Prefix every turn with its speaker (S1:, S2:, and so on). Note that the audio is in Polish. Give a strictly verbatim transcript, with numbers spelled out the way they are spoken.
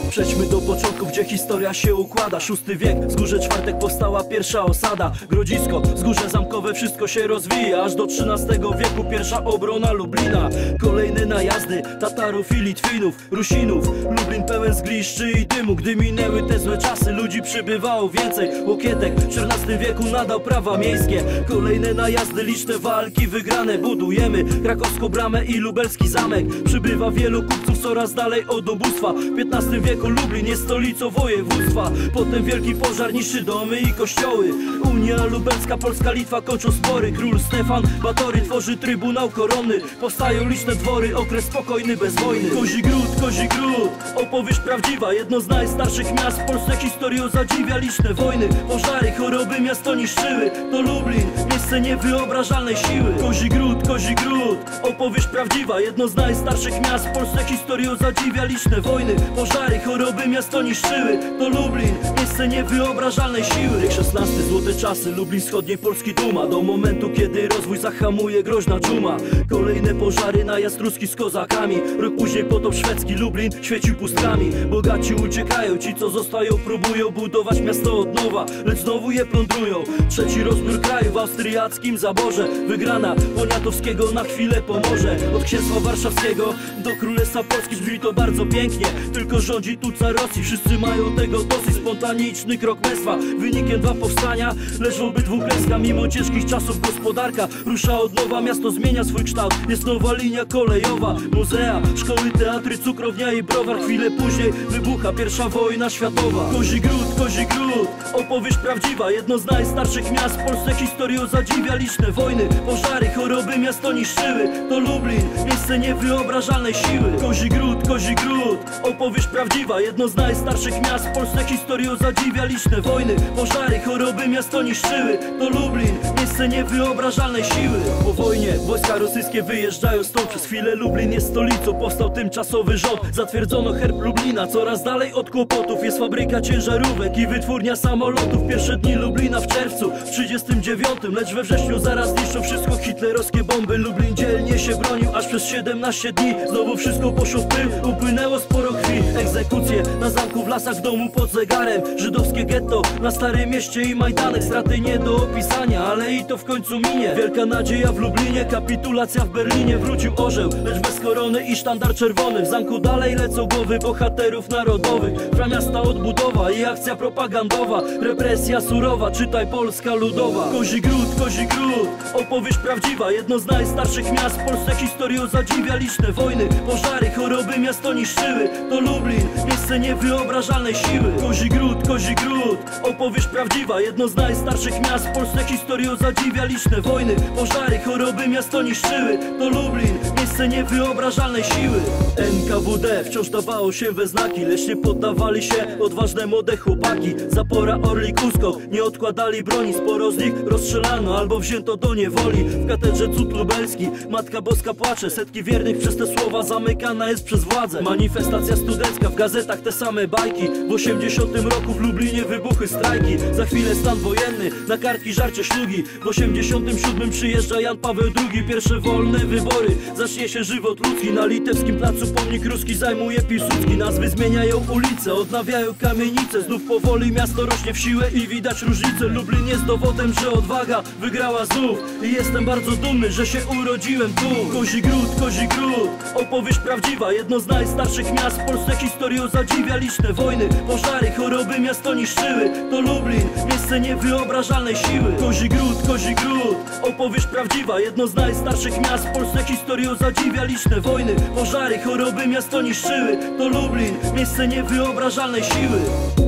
S1: Przejdźmy do początku, gdzie historia się układa. Szósty wiek, wzgórze czwartek powstała pierwsza osada. Grodzisko, wzgórze zamkowe, wszystko się rozwija. Aż do trzynastego wieku pierwsza obrona Lublina. Kolejne najazdy Tatarów i Litwinów, Rusinów. Lublin pełen zgliszczy i dymu. Gdy minęły te złe czasy, ludzi przybywało więcej. Łokietek w czternastym wieku nadał prawa miejskie. Kolejne najazdy, liczne walki wygrane. Budujemy krakowską bramę i lubelski zamek. Przybywa wielu kupców coraz dalej od ubóstwa. W piętnastym wieku Lublin jest stolicą województwa. Potem wielki pożar niszczy domy i kościoły. Unia Lubelska, Polska, Litwa kończą spory. Król Stefan Batory tworzy Trybunał Koronny. Powstają liczne dwory, okres spokojny bez wojny. Kozi Gród, Kozi Gród, opowieść prawdziwa. Jedno z najstarszych miast w Polsce, historią zadziwia. Liczne wojny, pożary, choroby miasto niszczyły. To Lublin, miejsce niewyobrażalnej siły. Kozi Gród, Kozi Gród, opowieść prawdziwa. Jedno z najstarszych miast w Polsce, historią zadziwia. Liczne wojny, pożary, choroby miasto niszczyły. To Lublin, miejsce niewyobrażalnej siły. Wiek szesnasty, złote czasy, Lublin wschodniej Polski duma. Do momentu, kiedy rozwój zahamuje groźna dżuma. Kolejne pożary, najazd ruski z kozakami. Rok później potop szwedzki, Lublin świecił pustkami. Bogaci uciekają, ci co zostają próbują budować miasto od nowa, lecz znowu je plądrują. Trzeci rozbiór kraju w austriackim zaborze. Wygrana Poniatowskiego na chwilę pomoże. Od księstwa warszawskiego do królestwa Polski. Brzmi to bardzo pięknie, tylko rządzi tu car Rosji. Wszyscy mają tego dosyć, spontaniczny krok męstwa. Wynikiem dwa powstania, lecz w obydwu klęska. Mimo ciężkich czasów gospodarka rusza od nowa. Miasto zmienia swój kształt, jest nowa linia kolejowa. Muzea, szkoły, teatry, cukrownia i browar. Chwilę później wybucha pierwsza wojna światowa. Kozi Gród, Kozi Gród, opowieść prawdziwa. Jedno z najstarszych miast w Polsce, historią zadziwia. Liczne wojny, pożary, choroby miasto niszczyły. To Lublin, miejsce niewyobrażalnej siły. Kozi Gród, Kozi Gród, opowieść prawdziwa. Jedno z najstarszych miast w Polsce, historią zadziwia. Liczne wojny, pożary, choroby miasto niszczyły. To Lublin, miejsce niewyobrażalnej siły. Po wojnie wojska rosyjskie wyjeżdżają stąd. Przez chwilę Lublin jest stolicą, powstał tymczasowy rząd. Zatwierdzono herb Lublina, coraz dalej od kłopotów. Jest fabryka ciężarówek i wytwórnia samolotów. Pierwsze dni Lublina w czerwcu w trzydziestym dziewiątym, lecz we wrześniu zaraz niszczą wszystko hitlerowskie bomby. Lublin dzielnie się bronił aż przez siedemnaście dni. Znowu wszystko poszło w pył, upłynęło sporo krwi. Egzekucje na zamku, w lasach, w domu pod zegarem. Żydowskie getto na Starym Mieście i Majdanek. Straty nie do opisania, ale i to w końcu minie. Wielka nadzieja w Lublinie, kapitulacja w Berlinie. Wrócił orzeł, lecz bez korony i sztandar czerwony. W zamku dalej lecą głowy bohaterów narodowych. Trwa miasta odbudowa i akcja propagandowa. Represja surowa, czytaj Polska Ludowa. Kozi Gród, Kozi Gród, opowieść prawdziwa. Jedno z najstarszych miast w Polsce, historią zadziwia. Liczne wojny, pożary, choroby miasto niszczyły. To Lublin, miejsce niewyobrażalnej siły. Kozi Gród, Kozi Gród, opowieść prawdziwa. Jedno z najstarszych miast w Polsce, historią zadziwia. Liczne wojny, pożary, choroby miasto niszczyły. To Lublin, miejsce niewyobrażalnej siły. N K W D wciąż dawało się we znaki, lecz nie poddawali się odważne młode chłopaki. Zapora, Orlik, Uskok nie odkładali broni. Sporo z nich rozstrzelano albo wzięto do niewoli. W katedrze cud lubelski Matka Boska płacze. Setki wiernych przez te słowa zamykana jest przez władzę. Manifestacja studencka, w gazetach te same bajki. W osiemdziesiątym roku w Lublinie wybuchy strajki. Za chwilę stan wojenny, na kartki żarcie szlugi. W osiemdziesiątym siódmym przyjeżdża Jan Paweł drugi. Pierwsze wolne wybory, zacznie się żywot ludzki. Na Litewskim placu pomnik ruski zajmuje Piłsudski. Nazwy zmieniają ulice, odnawiają kamienice. Znów powoli miasto rośnie w siłę i widać różnicę. Lublin jest dowodem, że odwaga wygrała znów. I jestem bardzo dumny, że się urodziłem tu. Kozi Gród, Kozi Gród, opowieść prawdziwa. Jedno z najstarszych miast w Polsce, historią zadziwia. Liczne wojny, pożary, choroby miasto niszczyły. To Lublin, miejsce niewyobrażalnej siły. Kozi Gród, Kozi Gród, opowieść prawdziwa. Jedno z najstarszych miast w Polsce, historią zadziwia. Liczne wojny, pożary, choroby miasto niszczyły. To Lublin, miejsce niewyobrażalnej siły.